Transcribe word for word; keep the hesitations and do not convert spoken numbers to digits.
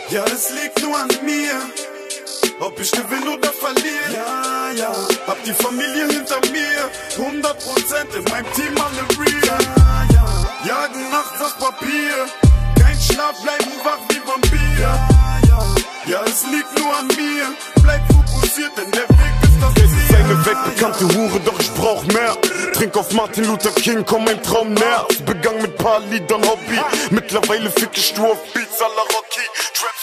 Ja, es liegt nur an mir, ob ich gewinne oder verliere. Ja, ja, hab die Familie hinter mir, hundert Prozent in meinem Team alle real. Ja, ja, jagen nachts das Papier, kein Schlaf, bleiben wach wie Vampir. Ja, ja, ja, es liegt nur an mir, bleib fokussiert, denn der Weg ist das Ziel. Es ist eine weltbekannte Hure, doch ich brauch mehr. Trink auf Martin Luther King, komm mein Traum näher. Begangen mit paar Liedern Hobby, mittlerweile fick ich nur auf Beats à la Rocky. Trap